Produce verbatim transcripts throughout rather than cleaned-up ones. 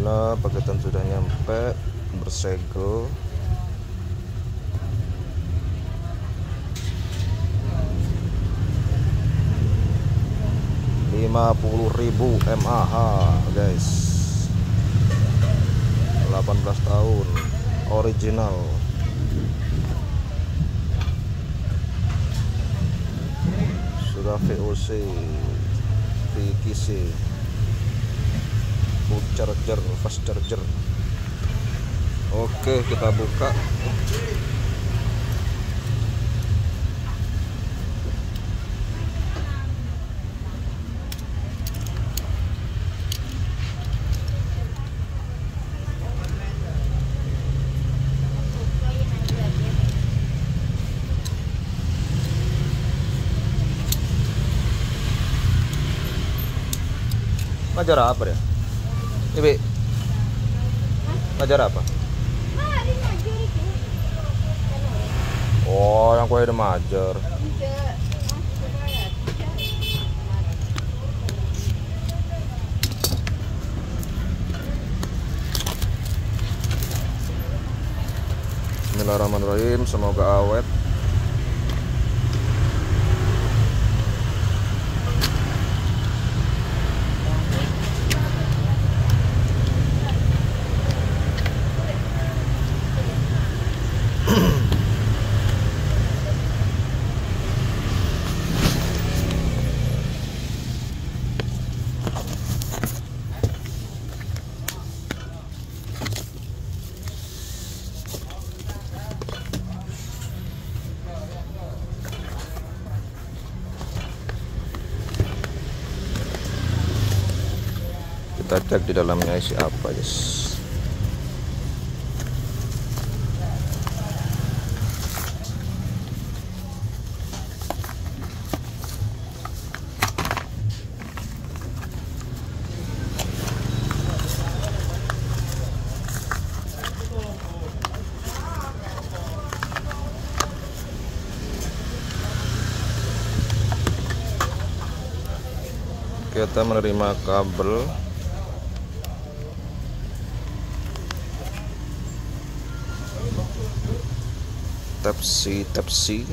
Alhamdulillah paketan sudah nyampe, bersegel. lima puluh ribu mAh guys, delapan belas tahun, original. Sudah V O C, V K C, full charger, fast charger. Oke, kita buka. Ngajar apa ya? Ibi, ngajar apa? Oh, yang kue udah majar. Bismillahirrahmanirrahim, semoga awet. Kita cek di dalamnya isi apa, guys. Kita menerima kabel Type-C, Type-C.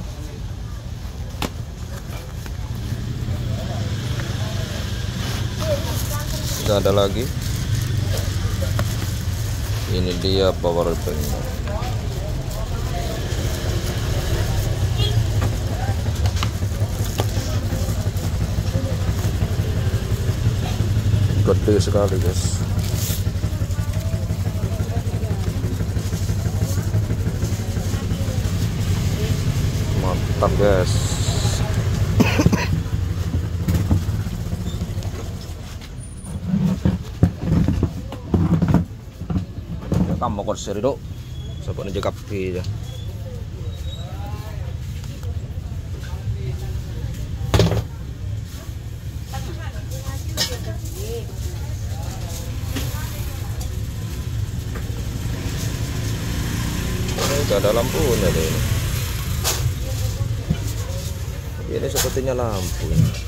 Tidak ada lagi. Ini dia power bank. Gede sekali, guys. Mantap, guys. Kamu kok seri dok, sabar aja kapi ya. Ini ada lampunya deh ini. Ini sepertinya lampu.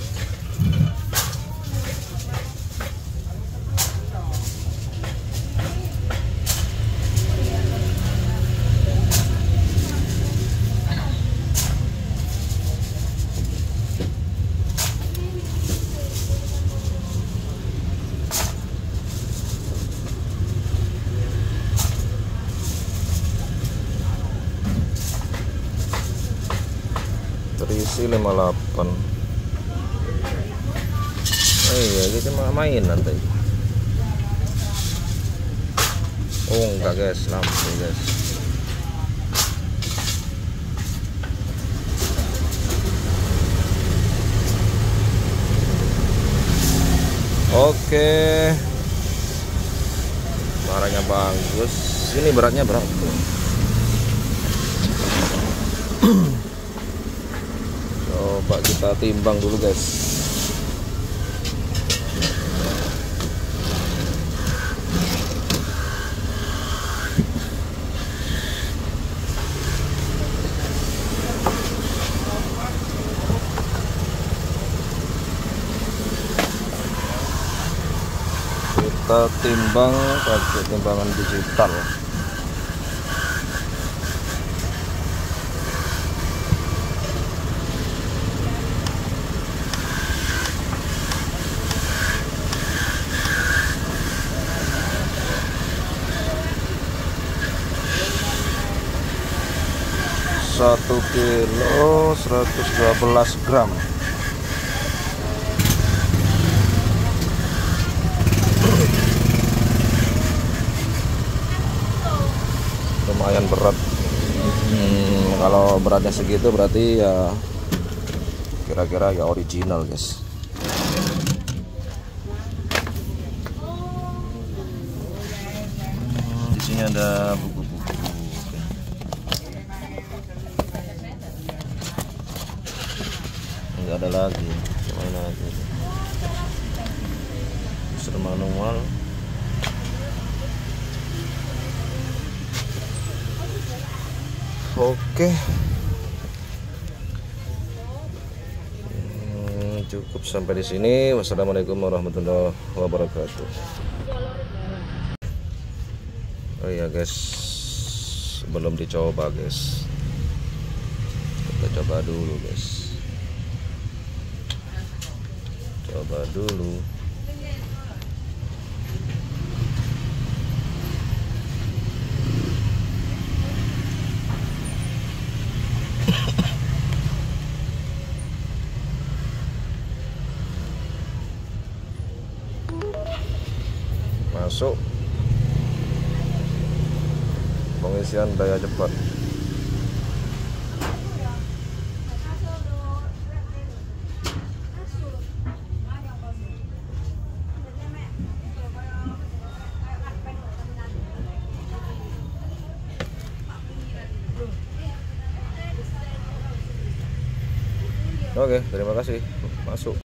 Terisi lima puluh delapan. Oh iya, kita mainan tadi. Oh enggak, guys, lampu, guys. Oke, barangnya bagus. Ini beratnya berapa? Coba kita timbang dulu, guys. kita timbang pakai timbangan digital. Satu kilo seratus dua belas gram. Lumayan berat. Hmm, kalau beratnya segitu berarti ya kira-kira ya original, guys. Hmm, di sini ada buku-buku. Enggak ada lagi. Mana lagi? User manual. Oke, hmm, cukup sampai di sini. Wassalamualaikum warahmatullahi wabarakatuh. Oh iya guys, belum dicoba guys, kita coba dulu guys, coba dulu. Masuk pengisian daya cepat. Oke, terima kasih. Masuk.